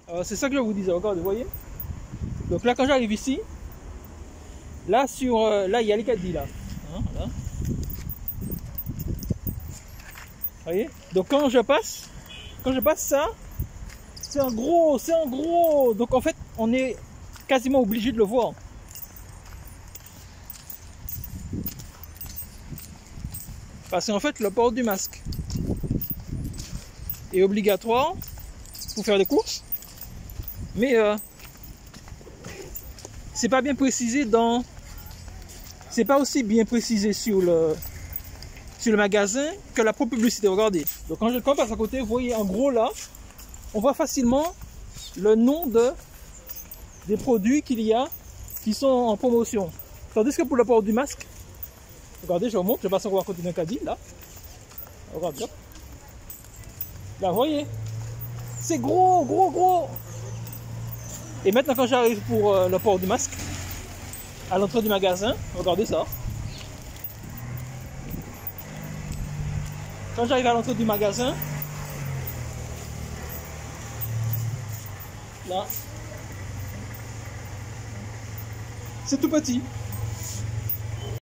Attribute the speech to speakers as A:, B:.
A: C'est ça que je vous disais, regardez, vous voyez. Donc là, quand j'arrive ici, là, là, il y a les caddies, là. Hein, voilà. Vous voyez. Donc quand je passe ça, c'est un gros. Donc en fait, on est quasiment obligé de le voir. Parce qu'en fait, le port du masque est obligatoire pour faire des courses, mais c'est pas bien précisé dans. C'est pas aussi bien précisé sur le magasin que la propre publicité. Regardez. Donc quand je passe à côté, vous voyez en gros là, on voit facilement le nom des produits qu'il y a qui sont en promotion. Tandis que pour le port du masque, regardez, je vous montre, je passe encore à côté d'un caddie là. Regardez. Là, vous voyez, c'est gros. Et maintenant quand j'arrive pour le port du masque, à l'entrée du magasin, regardez ça. Quand j'arrive à l'entrée du magasin, là, c'est tout petit.